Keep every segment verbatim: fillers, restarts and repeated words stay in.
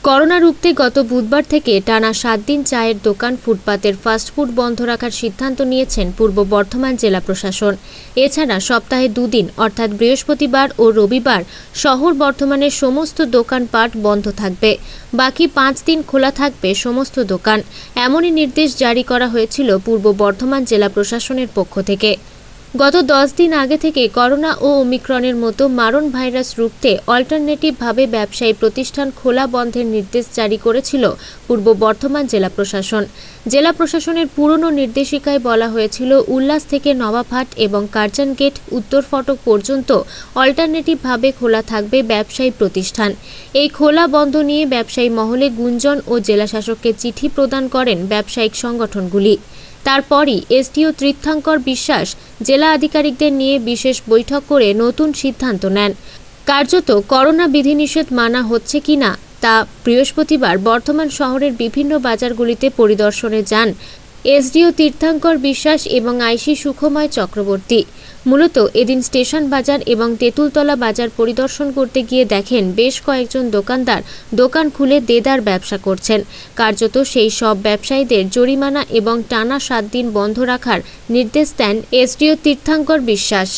Corona রুখতে গত বুধবার থেকে টানা সাত দিন চায়ের দোকান, ফুটপাতের ফাস্টফুড বন্ধ রাখার সিদ্ধান্ত নিয়েছেন পূর্ব বর্ধমান জেলা প্রশাসন। এছাড়া সপ্তাহে দুদিন অর্থাৎ বৃহস্পতিবার ও রবিবার শহর বর্ধমানের সমস্ত দোকানপাট বন্ধ থাকবে। বাকি পাঁচ দিন খোলা থাকবে সমস্ত দোকান। এমনই নির্দেশ জারি করা হয়েছিল পূর্ব বর্ধমান জেলা প্রশাসনের পক্ষ থেকে। গত দশ দিন আগে থেকে করোনা ও ওমিক্রনের মতো মারণ ভাইরাস রুখতে অল্টারনেটিভভাবে ব্যবসায়ী প্রতিষ্ঠান খোলা বন্ধের নির্দেশ জারি করেছিল পূর্ব বর্ধমান জেলা প্রশাসন। জেলা প্রশাসনের পুরনো নির্দেশিকায় বলা হয়েছিল উল্লাস থেকে নবাবহাট এবং কার্জন গেট উত্তর ফটক পর্যন্ত অল্টারনেটিভভাবে খোলা থাকবে ব্যবসায়ী প্রতিষ্ঠান। এই খোলা বন্ধ নিয়ে ব্যবসায়ী মহলে গুঞ্জন ও জেলা শাসককে চিঠি প্রদান করেন ব্যবসায়িক সংগঠনগুলি। তারপরই এসডিও তীর্থঙ্কর বিশ্বাস জেলা আধিকারিকদের নিয়ে বিশেষ বৈঠক করে নতুন সিদ্ধান্ত নেন। কার্যত করোনা বিধিনিষেধ মানা হচ্ছে কিনা তা বৃহস্পতিবার বর্ধমান শহরের বিভিন্ন বাজারগুলিতে পরিদর্শনে যান এসডিও তীর্থঙ্কর বিশ্বাস এবং আইসি সুখময় চক্রবর্তী। মূলত এদিন স্টেশন বাজার এবং তেঁতুলতলা বাজার পরিদর্শন করতে গিয়ে দেখেন বেশ কয়েকজন দোকানদার দোকান খুলে দেদার ব্যবসা করছেন। কার্যত সেই সব ব্যবসায়ীদের জরিমানা এবং টানা সাত দিন বন্ধ রাখার নির্দেশ দেন এসডিও তীর্থঙ্কর বিশ্বাস।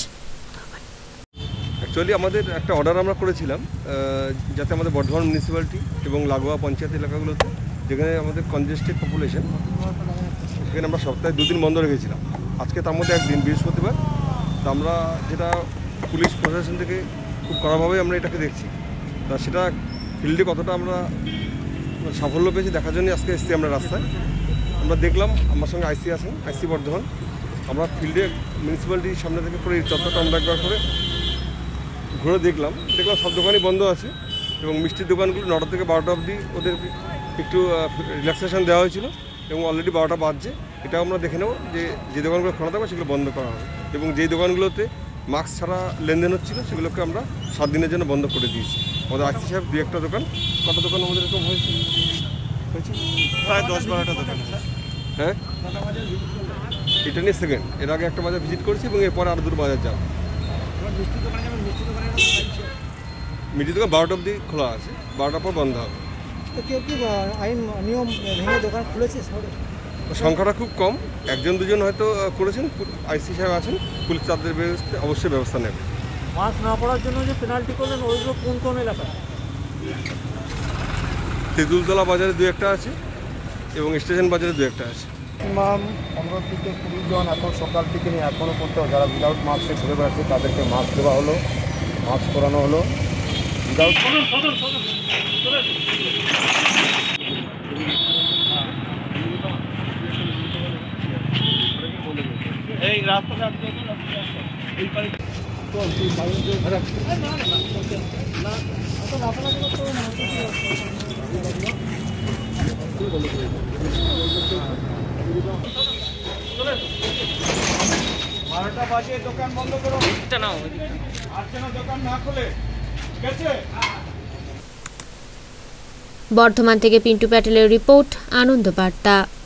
অ্যাকচুয়ালি আমাদের একটা অর্ডার আমরা করেছিলাম যাতে আমাদের বর্ধমান মিউনিসিপ্যালিটি এবং লাগোয়া পঞ্চায়েত এলাকাগুলোতে যেখানে আমাদের কনজেস্টেড পপুলেশন সেখানে আমরা সপ্তাহে দুদিন বন্ধ রেখেছিলাম। আজকে তার মধ্যে একদিন বৃহস্পতিবার। তো আমরা যেটা পুলিশ প্রশাসন থেকে খুব কড়াভাবে আমরা এটাকে দেখছি, তা সেটা ফিল্ডে কতটা আমরা সাফল্য পেয়েছি দেখার জন্য আজকে এসেছি আমরা রাস্তায়। আমরা দেখলাম আমার সঙ্গে আইসি আছেন, আইসি বর্ধমান। আমরা ফিল্ডে মিউনিসিপ্যালিটির সামনে থেকে পুরো এই চত্বরটা আমরা একবার করে ঘুরে দেখলাম দেখলাম সব দোকানই বন্ধ আছে এবং মিষ্টির দোকানগুলো নটা থেকে বারোটা অবধি ওদের একটু রিল্যাক্সেশন দেওয়া হয়েছিল এবং অলরেডি বারোটা বাজছে। এটাও আমরা দেখে নেব যে যে দোকানগুলো খোলা থাকবে সেগুলো বন্ধ করা হবে এবং যেই দোকানগুলোতে মাস্ক ছাড়া লেনদেন হচ্ছিল সেগুলোকে আমরা সাত দিনের জন্য বন্ধ করে দিয়েছি। আমাদের আইসি সাহেব দু একটা দোকান, কত দোকান আমাদের এরকম হয়েছে হয়েছে প্রায় দশ বারোটা দোকান। হ্যাঁ, এটা নিয়ে সেকেন্ড। এর আগে একটা বাজার ভিজিট করেছি এবং এরপরে আরও দুটো বাজার যাব। মিষ্টি দোকান বারোটা অবধি খোলা আছে, বারোটার পর বন্ধ হবে। কেউ কি আইন নিয়ম ভেঙে দোকান খুলেছে? সংখ্যাটা খুব কম, একজন দুজন হয়তো করেছেন। আইসি সাহেব আছেন, পুলিশ তাদের অবশ্যই ব্যবস্থা নেবে। মাস্ক না পড়ার জন্য যে পেনাল্টি করলেন ওইগুলো কোন কোন এলাকায়? তেঁতুলতলা বাজারে দু একটা আছে এবং স্টেশন বাজারে দু একটা আছে। মিনিমাম পনেরো থেকে কুড়ি জন এখন সকাল থেকে নিয়ে এখনও পর্যন্ত যারা উইদাউট মাস্কে ঘুরে বেড়াচ্ছে তাদেরকে মাস্ক দেওয়া হলো, মাস্ক পরানো হলো। উইদাউট এই রাস্তাটা বারোটা বাজে দোকান বন্ধ করো না, আর যেন দোকান না খোলে। বর্ধমান থেকে পিন্টু প্যাটেলের রিপোর্ট, আনন্দ বার্তা।